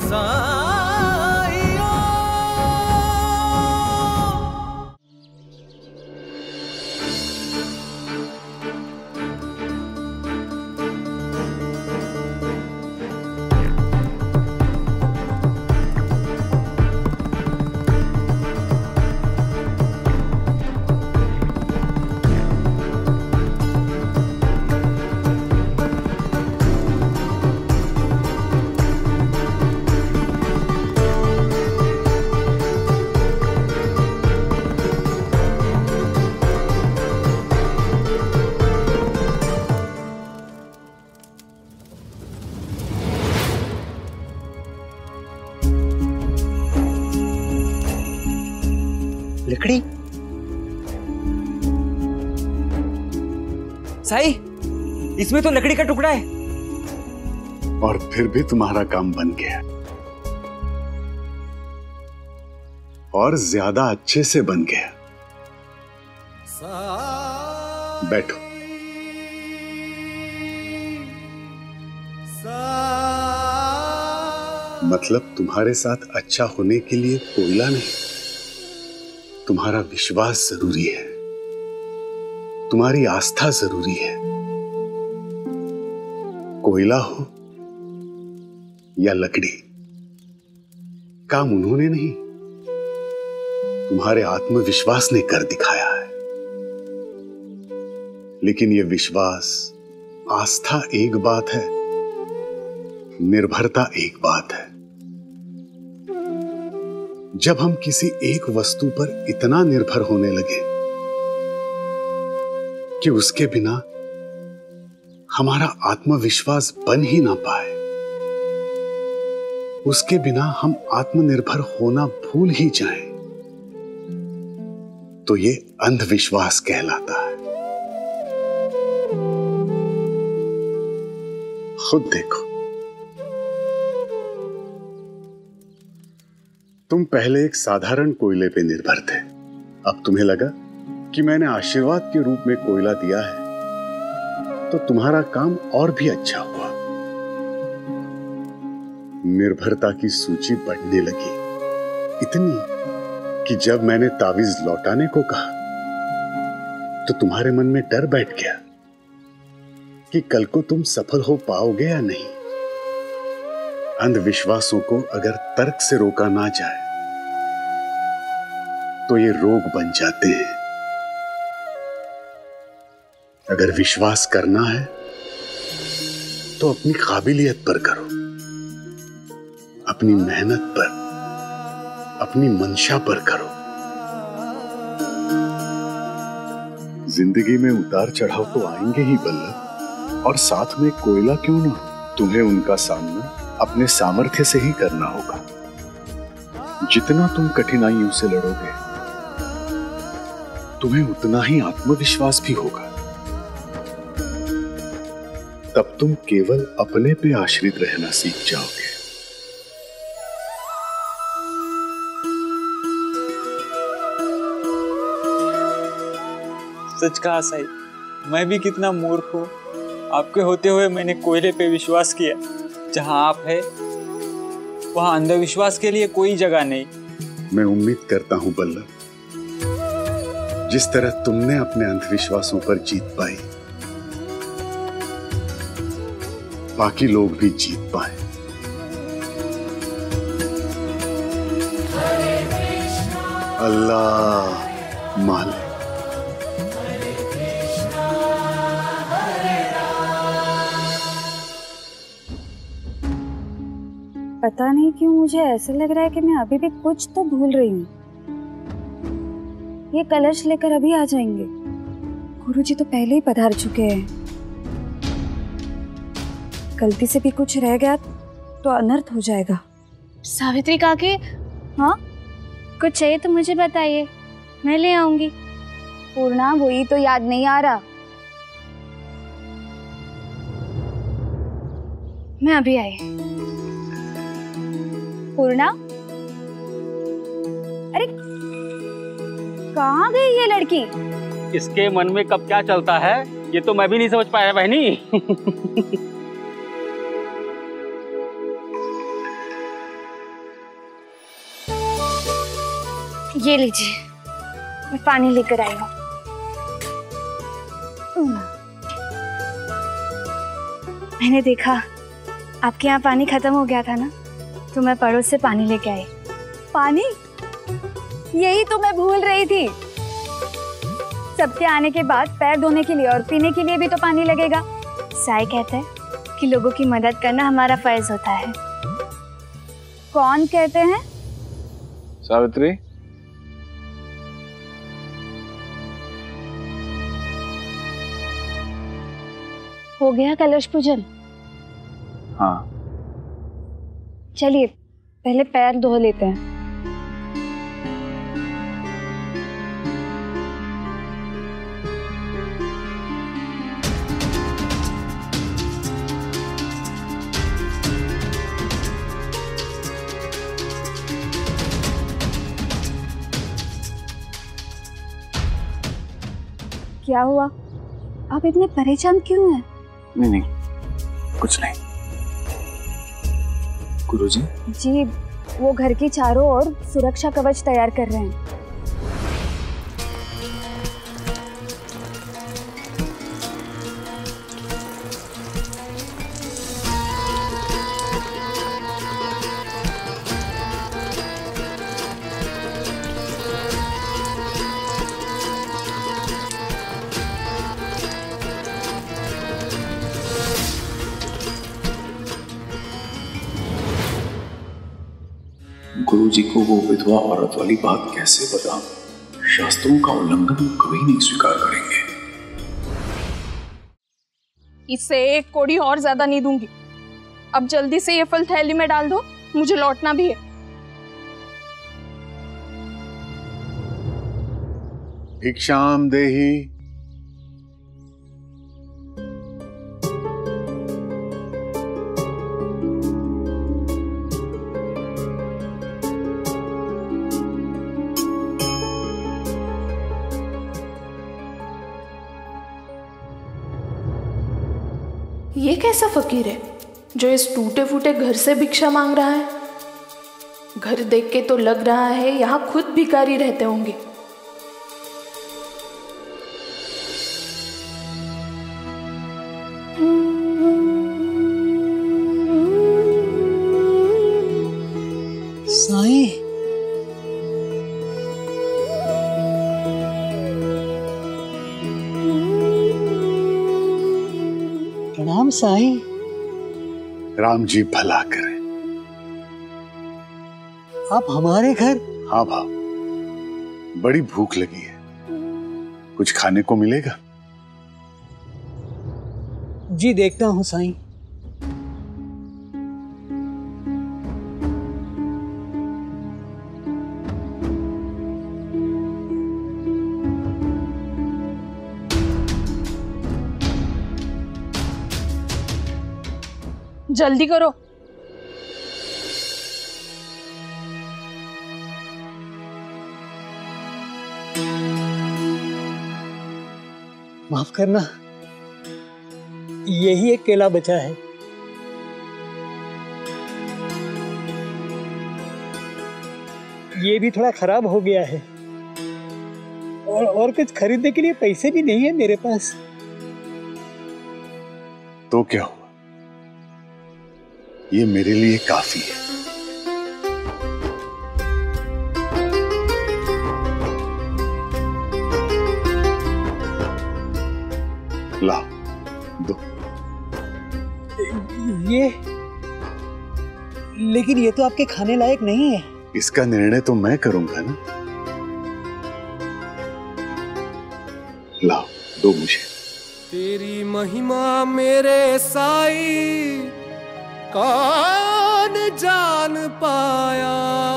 लकड़ी? साई, इसमें तो लकड़ी का टुकड़ा है। और फिर भी तुम्हारा काम बन गया, और ज्यादा अच्छे से बन गया। बैठो। मतलब तुम्हारे साथ अच्छा होने के लिए कोयला नहीं, तुम्हारा विश्वास जरूरी है, तुम्हारी आस्था जरूरी है। कोयला हो या लकड़ी, काम उन्होंने नहीं, तुम्हारे आत्मविश्वास ने कर दिखाया है। लेकिन यह विश्वास, आस्था एक बात है, निर्भरता एक बात है। जब हम किसी एक वस्तु पर इतना निर्भर होने लगे कि उसके बिना हमारा आत्मविश्वास बन ही ना पाए, उसके बिना हम आत्मनिर्भर होना भूल ही जाएं, तो ये अंधविश्वास कहलाता है। खुद देखो, तुम पहले एक साधारण कोयले पे निर्भर थे, अब तुम्हें लगा कि मैंने आशीर्वाद के रूप में कोयला दिया है तो तुम्हारा काम और भी अच्छा हुआ। निर्भरता की सूची बढ़ने लगी, इतनी कि जब मैंने तावीज लौटाने को कहा तो तुम्हारे मन में डर बैठ गया कि कल को तुम सफल हो पाओगे या नहीं। अंधविश्वासों को अगर तर्क से रोका ना जाए तो ये रोग बन जाते हैं। अगर विश्वास करना है तो अपनी काबिलियत पर करो, अपनी मेहनत पर, अपनी मंशा पर करो। जिंदगी में उतार चढ़ाव तो आएंगे ही बल्लभ, और साथ में कोयला क्यों ना हो। तुम्हें उनका सामना अपने सामर्थ्य से ही करना होगा। जितना तुम कठिनाइयों से लड़ोगे, तुम्हें उतना ही आत्मविश्वास भी होगा। तब तुम केवल अपने पे आश्रित रहना सीख जाओगे। सच कहा साई, मैं भी कितना मूर्ख हूँ। आपके होते हुए मैंने कोयले पे विश्वास किया। जहां आप है वहां अंधविश्वास के लिए कोई जगह नहीं। मैं उम्मीद करता हूं बल्लभ, जिस तरह तुमने अपने अंधविश्वासों पर जीत पाई, बाकी लोग भी जीत पाए। अल्लाह मालिक। पता नहीं क्यों मुझे ऐसा लग रहा है कि मैं अभी भी कुछ तो भूल रही हूँ। ये कलश लेकर अभी आ जाएंगे। गुरुजी तो पहले ही पधार चुके हैं। गलती से भी कुछ रह गया तो अनर्थ हो जाएगा। सावित्री काकी, हाँ कुछ चाहिए तो मुझे बताइए, मैं ले आऊंगी। पूर्णा, वही तो याद नहीं आ रहा। मैं अभी आई। पूर्णा, अरे कहाँ गई ये लड़की? इसके मन में कब क्या चलता है ये तो मैं भी नहीं समझ पाया बहनी। ये लीजिए, मैं पानी लेकर आई हूँ। मैंने देखा आपके यहाँ पानी खत्म हो गया था ना, तो मैं पड़ोस से पानी लेके आई। पानी? यही तो मैं भूल रही थी। सबके आने के बाद पैर धोने के लिए और पीने के लिए भी तो पानी लगेगा। साई कहता है कि लोगों की मदद करना हमारा फर्ज होता है। कौन कहते हैं? सावित्री, हो गया कलश पूजन? हाँ। चलिए पहले पैर धो लेते हैं। क्या हुआ? आप इतने परेशान क्यों हैं? नहीं, कुछ नहीं। गुरुजी? जी, वो घर की चारों ओर सुरक्षा कवच तैयार कर रहे हैं। गुरुजी को वो विधवा औरत वाली बात कैसे बताऊं? शास्त्रों का उल्लंघन कभी नहीं स्वीकार करेंगे। इससे एक कोड़ी और ज्यादा नहीं दूंगी। अब जल्दी से ये फल थैली में डाल दो, मुझे लौटना भी है। भिक्षाम देहि। ये कैसा फकीर है जो इस टूटे फूटे घर से भिक्षा मांग रहा है? घर देख के तो लग रहा है यहाँ खुद भिखारी रहते होंगे। साई, प्रणाम साई। राम जी भला करें। आप हमारे घर? हाँ भाव, बड़ी भूख लगी है, कुछ खाने को मिलेगा? जी देखता हूँ साई। जल्दी करो। माफ करना, यही एक केला बचा है। ये भी थोड़ा खराब हो गया है और कुछ खरीदने के लिए पैसे भी नहीं है मेरे पास। तो क्या हुआ, ये मेरे लिए काफी है। ला दो। ये लेकिन ये तो आपके खाने लायक नहीं है। इसका निर्णय तो मैं करूंगा ना। लाओ, दो मुझे। तेरी महिमा मेरे साई कौन जान पाया।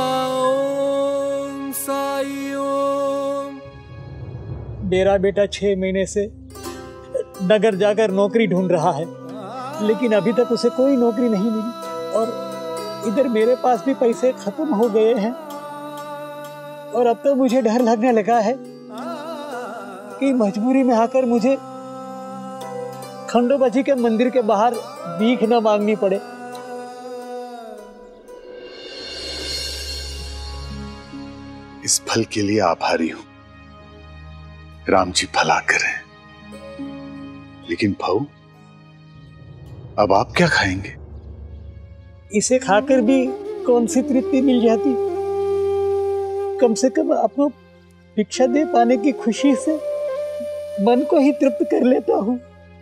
ओम साई ओम। मेरा बेटा 6 महीने से नगर जाकर नौकरी ढूंढ रहा है, लेकिन अभी तक उसे कोई नौकरी नहीं मिली और इधर मेरे पास भी पैसे खत्म हो गए हैं। और अब तो मुझे डर लगने लगा है कि मजबूरी में आकर मुझे खंडोबा जी के मंदिर के बाहर भीख न मांगनी पड़े। इस फल के लिए आभारी हूं। राम जी भला करें। लेकिन भाऊ, अब आप क्या खाएंगे? इसे खाकर भी कौन सी तृप्ति मिल जाती। कम से कम आपको भिक्षा दे पाने की खुशी से मन को ही तृप्त कर लेता हूं।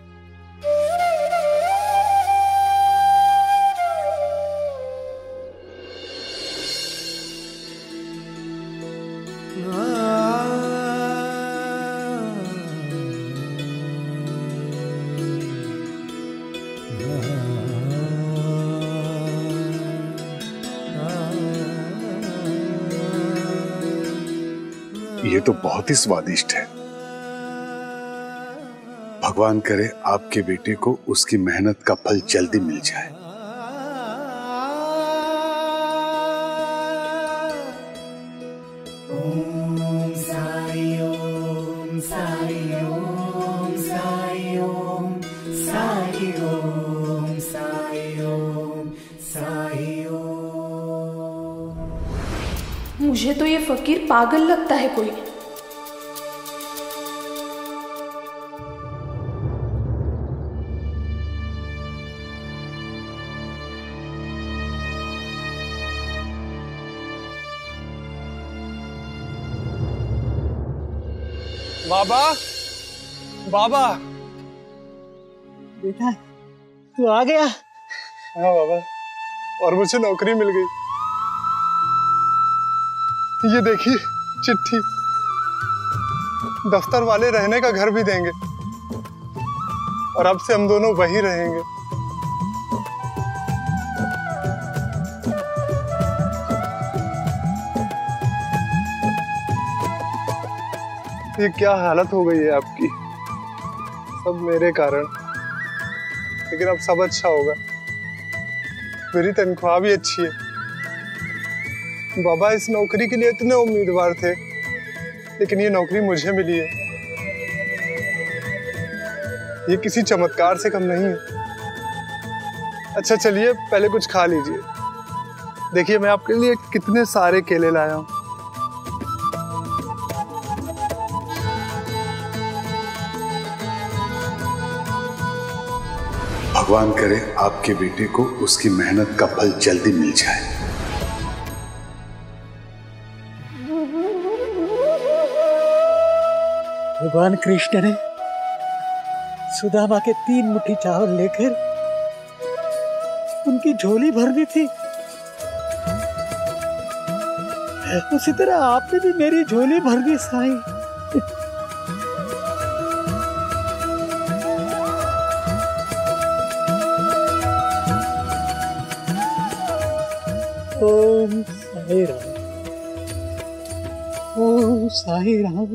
ये तो बहुत ही स्वादिष्ट है। भगवान करे आपके बेटे को उसकी मेहनत का फल जल्दी मिल जाए। ओम साई ओम साई ओम साई ओम साई ओम साई ओम साई ओम। मुझे तो ये फकीर पागल लगता है कोई। बाबा, बाबा। बेटा, तू आ गया? हाँ बाबा, और मुझे नौकरी मिल गई। ये देखिए चिट्ठी। दफ्तर वाले रहने का घर भी देंगे और अब से हम दोनों वहीं रहेंगे। ये क्या हालत हो गई है आपकी, सब मेरे कारण। लेकिन अब सब अच्छा होगा। मेरी तनख्वाह भी अच्छी है। बाबा इस नौकरी के लिए इतने उम्मीदवार थे, लेकिन ये नौकरी मुझे मिली है। ये किसी चमत्कार से कम नहीं है। अच्छा चलिए पहले कुछ खा लीजिए। देखिए मैं आपके लिए कितने सारे केले लाया हूं। भगवान करे आपके बेटे को उसकी मेहनत का फल जल्दी मिल जाए। भगवान कृष्ण ने सुदामा के 3 मुट्ठी चावल लेकर उनकी झोली भर दी थी। उसी तरह आपने भी मेरी झोली भर दी साईं। ओम साई राम, ओम साई राम।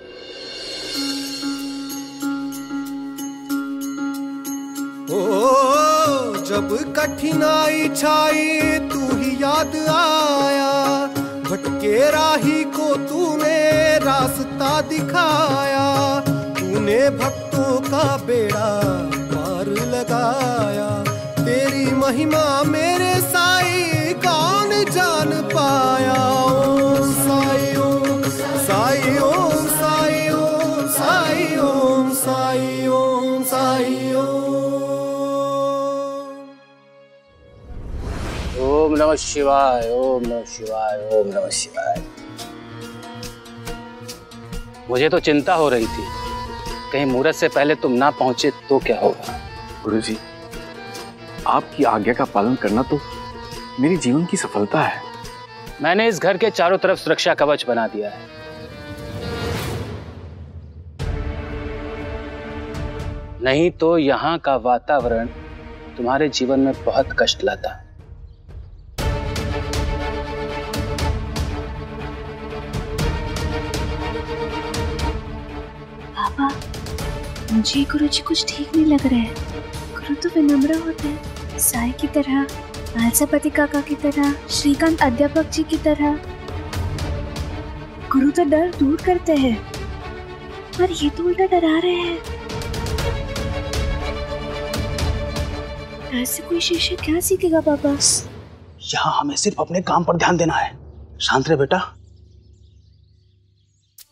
ओ जब कठिनाई छाई तू ही याद आया, भटके राही को तूने रास्ता दिखाया। तूने भक्तों का बेड़ा पार लगाया। तेरी महिमा मेरे साई कौन जान पाया। ओम साई ओम साई ओम साई ओम साई ओम साई ओम साई ओम नमः शिवाय, ओम नमः शिवाय, ओम नमः शिवाय। मुझे तो चिंता हो रही थी, कहीं मुहूर्त से पहले तुम ना पहुंचे तो क्या होगा। गुरुजी, आपकी आज्ञा का पालन करना तो मेरी जीवन की सफलता है। मैंने इस घर के चारों तरफ सुरक्षा कवच बना दिया है। नहीं तो यहाँ का वातावरण तुम्हारे जीवन में बहुत कष्ट लाता। पापा, मुझे गुरुजी कुछ ठीक नहीं लग रहा है। गुरु तो विनम्र होते हैं, साई की तरह, लालसापति काका की तरह, श्रीकांत अध्यापक जी की तरह। गुरु तो डर दूर करते हैं, पर ये तो उल्टा डरा रहे हैं। डर से कोई शिष्य क्या सीखेगा पापा? यहाँ हमें सिर्फ अपने काम पर ध्यान देना है। शांत रहे बेटा,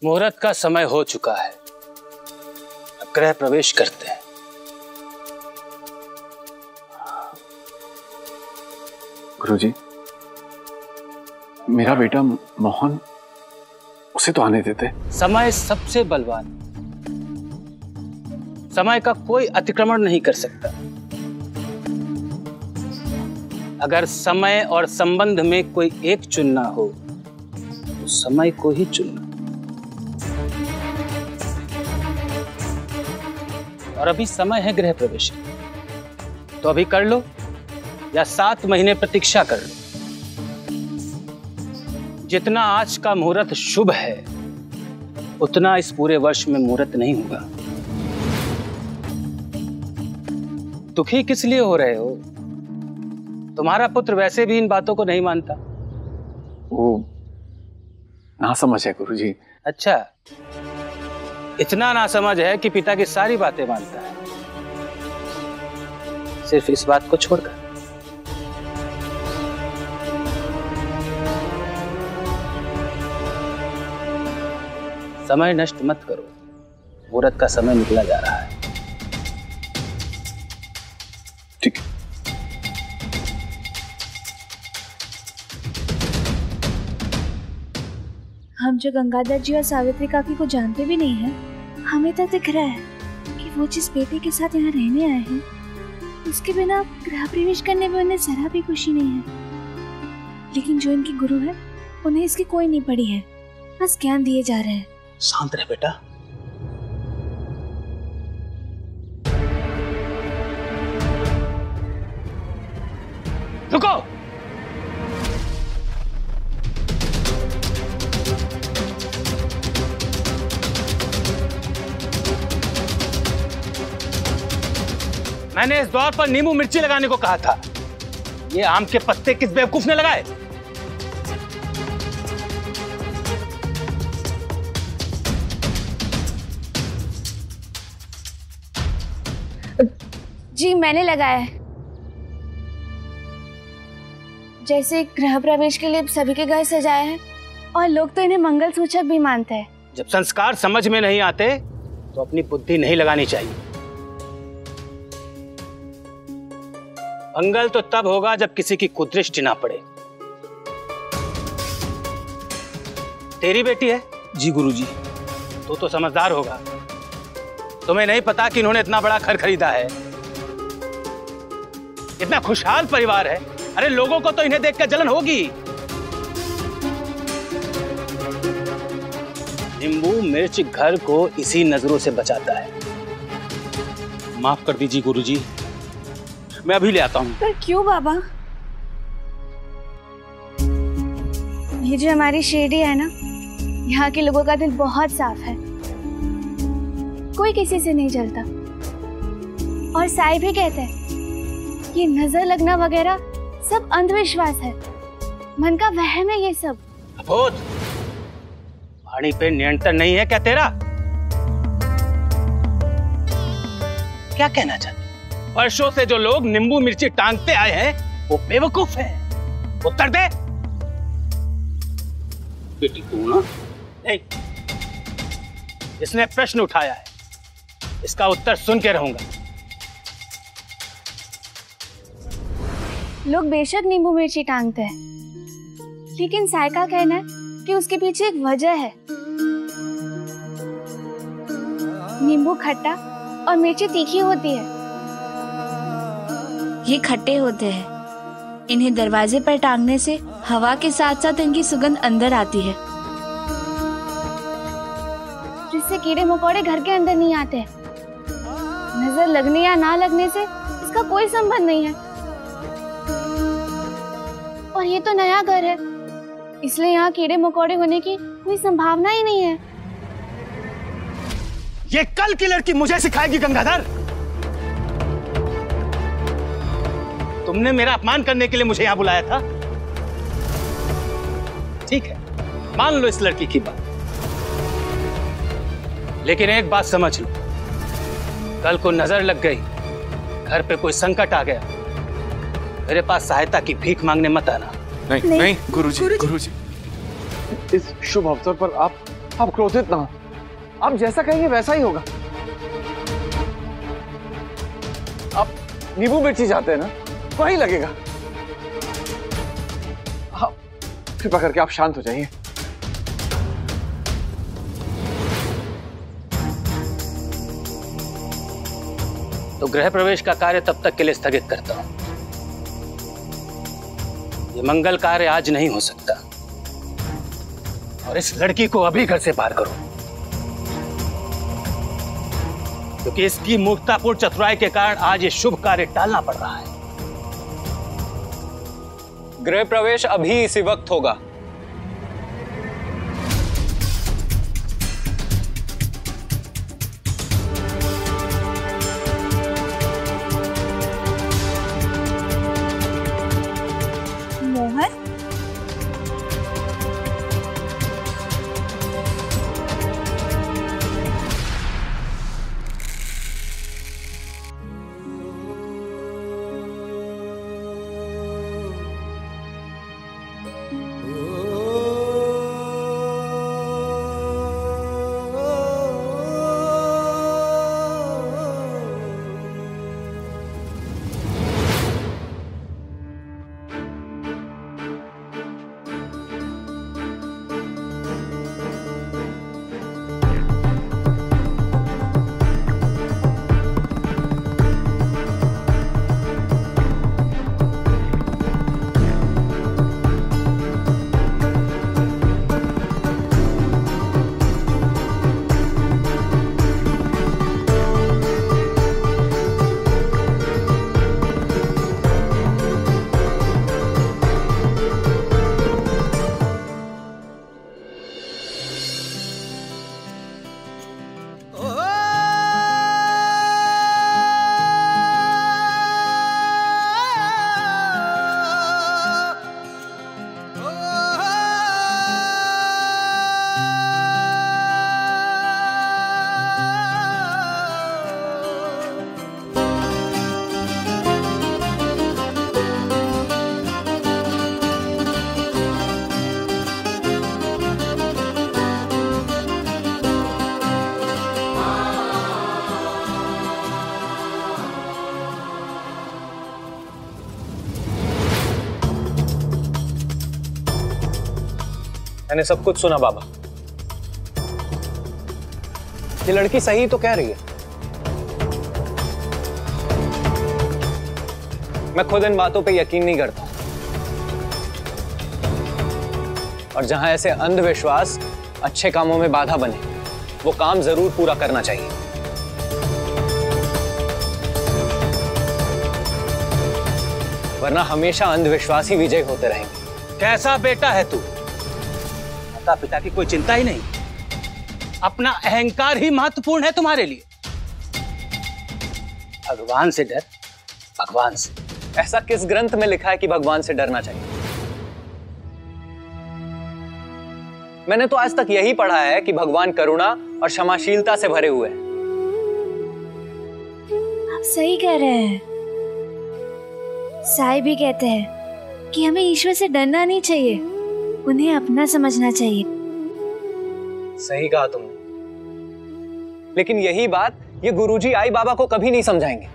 मुहूर्त का समय हो चुका है, अब गृह प्रवेश करते हैं। गुरुजी, मेरा बेटा मोहन, उसे तो आने देते। समय सबसे बलवान, समय का कोई अतिक्रमण नहीं कर सकता। अगर समय और संबंध में कोई एक चुनना हो तो समय को ही चुनना। और अभी समय है गृह प्रवेश, तो अभी कर लो या 7 महीने प्रतीक्षा कर लो। जितना आज का मुहूर्त शुभ है उतना इस पूरे वर्ष में मुहूर्त नहीं होगा। दुखी किस लिए हो रहे हो? तुम्हारा पुत्र वैसे भी इन बातों को नहीं मानता। वो नासमझ है गुरुजी। अच्छा, इतना नासमझ है कि पिता की सारी बातें मानता है, सिर्फ इस बात को छोड़कर। समय नष्ट मत करो, मुहूर्त का समय निकला जा रहा है। ठीक है। हम जो गंगाधर जी और सावित्री काकी को जानते भी नहीं हैं, हमें तो दिख रहा है कि वो जिस बेटे के साथ यहाँ रहने आए हैं उसके बिना गृह प्रवेश करने में उन्हें जरा भी खुशी नहीं है। लेकिन जो इनके गुरु है उन्हें इसकी कोई नहीं पड़ी है, बस ज्ञान दिए जा रहे हैं। शांत रह बेटा। रुको। मैंने इस द्वार पर नींबू मिर्ची लगाने को कहा था, ये आम के पत्ते किस बेवकूफ ने लगाए? जी मैंने लगाया है। जैसे गृह प्रवेश के लिए सभी के घर सजाए हैं और लोग तो इन्हें मंगलसूचक भी मानते हैं। जब संस्कार समझ में नहीं आते तो अपनी बुद्धि नहीं लगानी चाहिए। मंगल तो तब होगा जब किसी की कुदृष्टि ना पड़े। तेरी बेटी है? जी गुरुजी। तो समझदार होगा। तुम्हें नहीं पता कि इन्होंने इतना बड़ा घर खरीदा है, इतना खुशहाल परिवार है। अरे लोगों को तो इन्हें देखकर जलन होगी। नींबू मिर्च घर को इसी नजरों से बचाता है। माफ कर दीजिए गुरुजी, मैं अभी ले आता हूँ। पर क्यों बाबा? ये जो हमारी शिरडी है ना, यहाँ के लोगों का दिल बहुत साफ है, कोई किसी से नहीं जलता। और साई भी कहते हैं ये नजर लगना वगैरह सब अंधविश्वास है, मन का वहम है ये सब। अबोध, वाणी पे नियंत्रण नहीं है क्या तेरा? क्या कहना चाहते? वर्षों से जो लोग नींबू मिर्ची टांगते आए हैं वो बेवकूफ हैं। उत्तर दे। बेटी तू ना? नहीं, इसने प्रश्न उठाया है, इसका उत्तर सुन के रहूंगा। लोग बेशक नींबू मिर्ची टांगते हैं, लेकिन साई का कहना है कि उसके पीछे एक वजह है। नींबू खट्टा और मिर्ची तीखी होती है। ये खट्टे होते हैं, इन्हें दरवाजे पर टांगने से हवा के साथ साथ इनकी सुगंध अंदर आती है, जिससे कीड़े मकोड़े घर के अंदर नहीं आते। नजर लगने या ना लगने से इसका कोई संबंध नहीं है। और ये तो नया घर है, इसलिए यहाँ कीड़े मकोड़े होने की कोई संभावना ही नहीं है। ये कल की लड़की मुझे सिखाएगी गंगाधर? तुमने मेरा अपमान करने के लिए मुझे यहां बुलाया था? ठीक है, मान लो इस लड़की की बात, लेकिन एक बात समझ लो, कल को नजर लग गई, घर पे कोई संकट आ गया, मेरे पास सहायता की भीख मांगने मत आना। नहीं गुरुजी, इस शुभ अवसर पर आप आप क्रोधित ना हो, आप जैसा कहेंगे वैसा ही होगा। आप नींबू मिर्ची चाहते हैं ना, वही लगेगा। आप कृपा करके आप शांत हो जाइए। तो गृह प्रवेश का कार्य तब तक के लिए स्थगित करता हूं। ये मंगल कार्य आज नहीं हो सकता और इस लड़की को अभी घर से बाहर करो, क्योंकि इसकी मूर्खतापूर्ण चतुराई के कारण आज ये शुभ कार्य टालना पड़ रहा है। गृह प्रवेश अभी इसी वक्त होगा। मोहन, मैंने सब कुछ सुना बाबा। ये लड़की सही तो कह रही है। मैं खुद इन बातों पे यकीन नहीं करता, और जहां ऐसे अंधविश्वास अच्छे कामों में बाधा बने, वो काम जरूर पूरा करना चाहिए। वरना हमेशा अंधविश्वास ही विजय होते रहेंगे। कैसा बेटा है तू? माता पिता की कोई चिंता ही नहीं, अपना अहंकार ही महत्वपूर्ण है तुम्हारे लिए। भगवान से डर, भगवान से। ऐसा किस ग्रंथ में लिखा है कि भगवान से डरना चाहिए? मैंने तो आज तक यही पढ़ा है कि भगवान करुणा और क्षमाशीलता से भरे हुए हैं। आप सही कह रहे हैं। साई भी कहते हैं कि हमें ईश्वर से डरना नहीं चाहिए, उन्हें अपना समझना चाहिए। सही कहा तुमने, लेकिन यही बात ये गुरुजी आई बाबा को कभी नहीं समझाएंगे,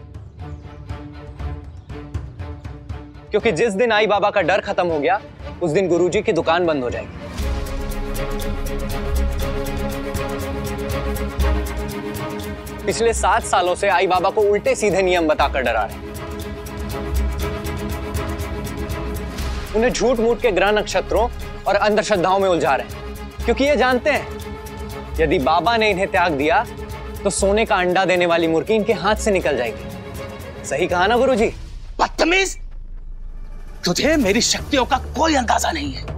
क्योंकि जिस दिन आई बाबा का डर खत्म हो गया, उस दिन गुरुजी की दुकान बंद हो जाएगी। पिछले 7 सालों से आई बाबा को उल्टे सीधे नियम बताकर डरा रहे हैं। उन्हें झूठ मूठ के ग्रह नक्षत्रों और अंधश्रद्धाओं में उलझा रहे हैं, क्योंकि ये जानते हैं यदि बाबा ने इन्हें त्याग दिया तो सोने का अंडा देने वाली मुर्गी इनके हाथ से निकल जाएगी। सही कहा ना गुरुजी? बदतमीज, तुझे मेरी शक्तियों का कोई अंदाजा नहीं है।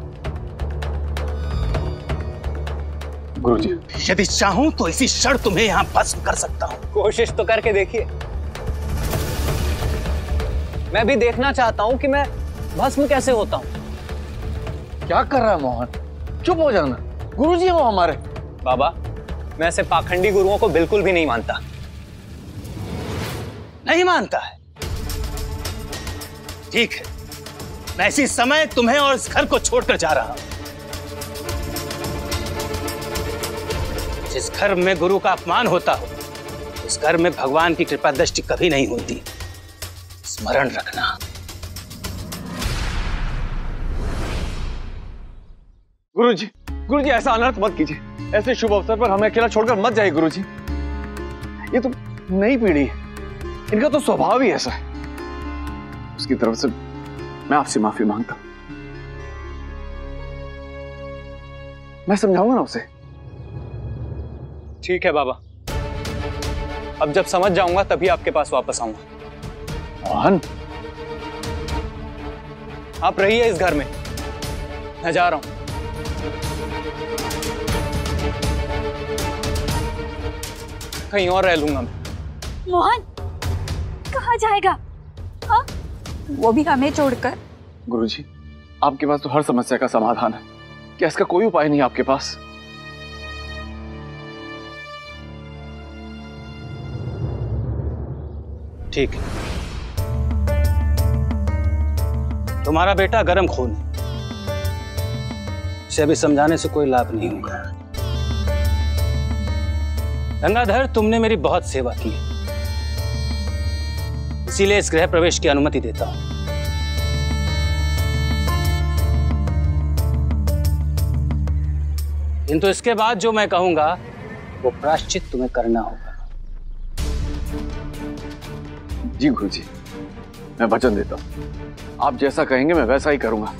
गुरुजी, यदि चाहूं तो इसी क्षण तुम्हें यहां भस्म कर सकता हूं। कोशिश तो करके देखिए। मैं भी देखना चाहता हूं कि मैं भस्म कैसे होता हूं। क्या कर रहा है मोहन? चुप हो जाना, गुरुजी हो हमारे। बाबा, मैं ऐसे पाखंडी गुरुओं को बिल्कुल भी नहीं मानता। नहीं मानता है? ठीक है, मैं इसी समय तुम्हें और इस घर को छोड़कर जा रहा हूं। जिस घर में गुरु का अपमान होता हो उस घर में भगवान की कृपा दृष्टि कभी नहीं होती, स्मरण रखना। गुरुजी, गुरुजी ऐसा अनर्थ मत कीजिए। ऐसे शुभ अवसर पर हमें अकेला छोड़कर मत जाइए गुरुजी। ये तो नई पीढ़ी है, इनका तो स्वभाव ही ऐसा है। उसकी तरफ से मैं आपसे माफी मांगता हूं। मैं समझाऊंगा ना उसे। ठीक है बाबा, अब जब समझ जाऊंगा तभी आपके पास वापस आऊंगा। मोहन, आप रहिए इस घर में, मैं जा रहा हूं। कहीं और रह लूंगा मैं। मोहन कहाँ जाएगा? हाँ? वो भी हमें छोड़कर। गुरुजी, आपके पास तो हर समस्या का समाधान है, क्या इसका कोई उपाय नहीं आपके पास? ठीक है, तुम्हारा बेटा गर्म खून है, इसे अभी समझाने से कोई लाभ नहीं होगा। गंगाधर, तुमने मेरी बहुत सेवा की है, इसीलिए इस गृह प्रवेश की अनुमति देता हूं। किंतु इसके बाद जो मैं कहूंगा वो प्रायश्चित तुम्हें करना होगा। जी गुरुजी, मैं वचन देता हूं, आप जैसा कहेंगे मैं वैसा ही करूंगा।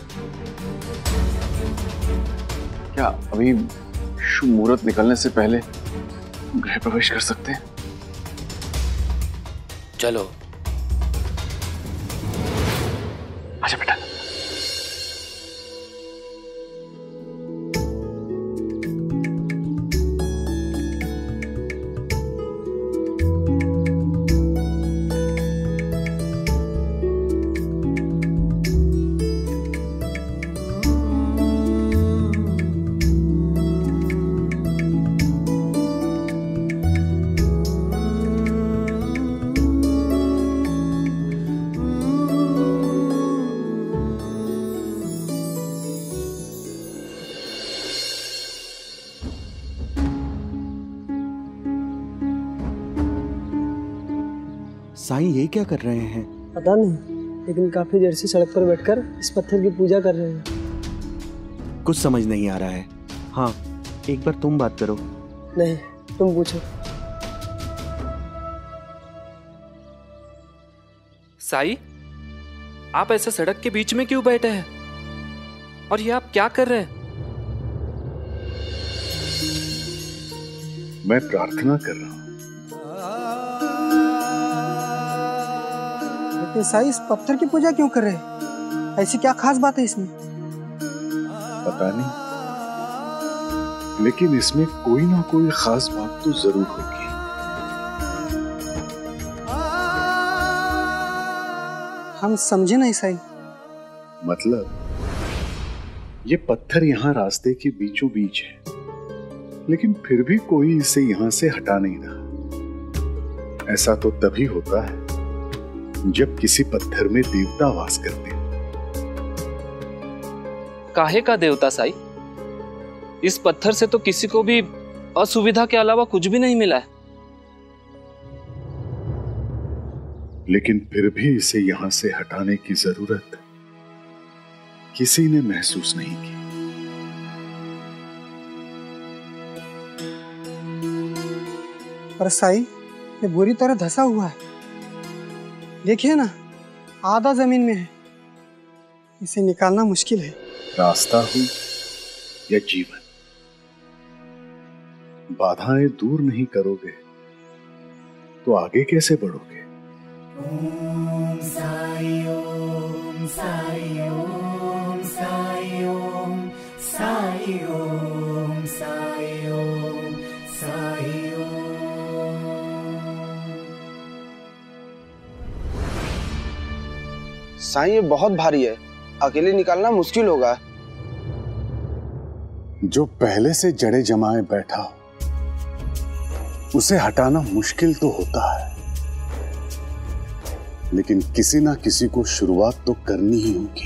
क्या अभी शुभ मुहूर्त निकलने से पहले गृह प्रवेश कर सकते हैं? चलो। अच्छा बेटा। साईं ये क्या कर रहे हैं? पता नहीं, लेकिन काफी देर से सड़क पर बैठकर इस पत्थर की पूजा कर रहे हैं। कुछ समझ नहीं आ रहा है। हाँ, एक बार तुम बात करो। नहीं, तुम पूछो। साई, आप ऐसे सड़क के बीच में क्यों बैठे हैं? और ये आप क्या कर रहे हैं? मैं प्रार्थना कर रहा हूं। लेकिन साई, इस पत्थर की पूजा क्यों कर रहे हैं? ऐसी क्या खास बात है इसमें? पता नहीं, लेकिन इसमें कोई ना कोई खास बात तो जरूर होगी। हम समझे नहीं साई। मतलब ये पत्थर यहाँ रास्ते के बीचों बीच है, लेकिन फिर भी कोई इसे यहाँ से हटा नहीं रहा। ऐसा तो तभी होता है जब किसी पत्थर में देवता वास करते हैं। काहे का देवता साई? इस पत्थर से तो किसी को भी असुविधा के अलावा कुछ भी नहीं मिला है। लेकिन फिर भी इसे यहां से हटाने की जरूरत किसी ने महसूस नहीं की। पर साई, ये बुरी तरह धंसा हुआ है। देखिए ना, आधा जमीन में है। इसे निकालना मुश्किल है। रास्ता हो या जीवन, बाधाएं दूर नहीं करोगे तो आगे कैसे बढ़ोगे? ओम साई ओम साई ओम साई ओम साई ओम साई ओम साई ओम। साईं, ये बहुत भारी है, अकेले निकालना मुश्किल होगा। जो पहले से जड़े जमाए बैठा हो उसे हटाना मुश्किल तो होता है, लेकिन किसी ना किसी को शुरुआत तो करनी ही होगी।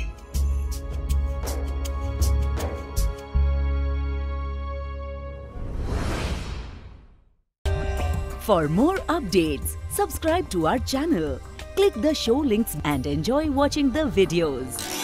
For more updates, subscribe to our channel, click the show links and enjoy watching the videos.